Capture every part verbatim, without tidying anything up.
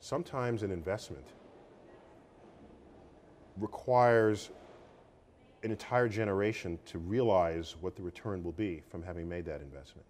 sometimes an investment requires an entire generation to realize what the return will be from having made that investment.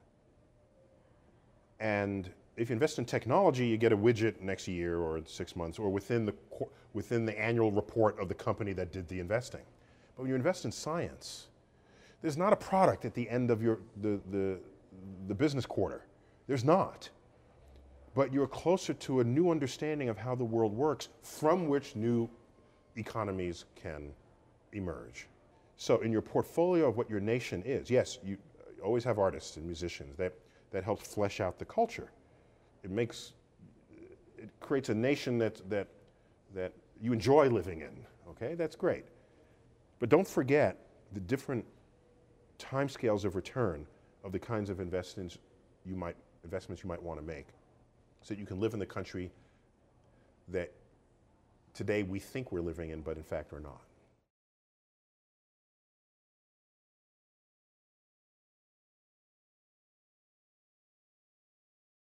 And if you invest in technology, you get a widget next year or six months or within the, within the annual report of the company that did the investing. But when you invest in science, there's not a product at the end of your, the, the, the business quarter. There's not. But you're closer to a new understanding of how the world works from which new economies can emerge. So in your portfolio of what your nation is, yes, you always have artists and musicians. That, that helps flesh out the culture. It makes, it creates a nation that, that, that you enjoy living in, okay? That's great. But don't forget the different timescales of return of the kinds of investments you might, investments you might want to make so that you can live in the country that today we think we're living in, but in fact we're not.